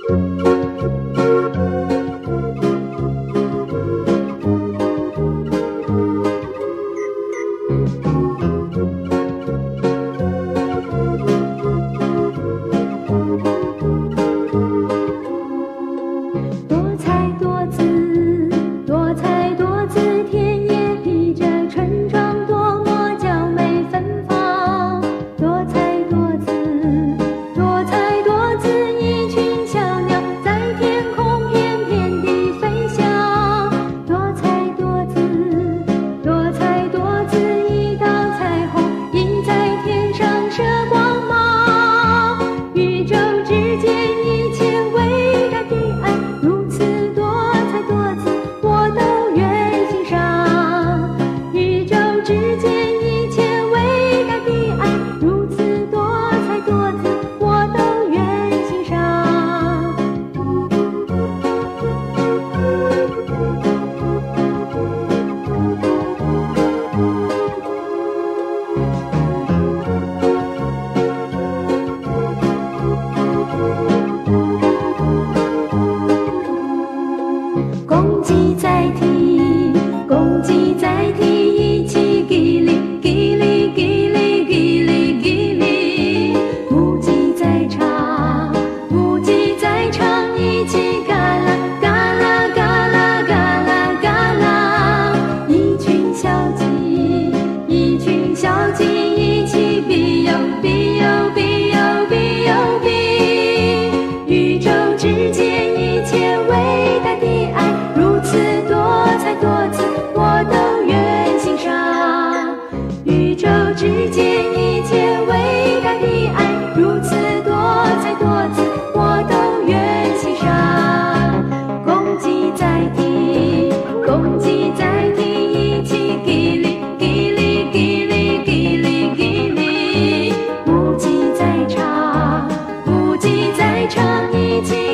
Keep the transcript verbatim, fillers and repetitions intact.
公鸡在啼，公鸡在啼，一起叽哩叽哩叽哩叽哩叽哩。母鸡在唱，母鸡在唱，一起嘎啦嘎啦嘎啦嘎啦嘎啦。一群小鸡，一群小鸡，一起比哟比哟比哟比哟比。宇宙之间一切伟大的爱，如此多彩多姿，我都愿欣赏。宇宙之间一切伟大的爱，如此多彩多姿，我都愿欣赏。公鸡在啼，公鸡在啼，一起叽哩叽哩叽哩叽哩叽哩。母鸡在唱，母鸡在唱，一起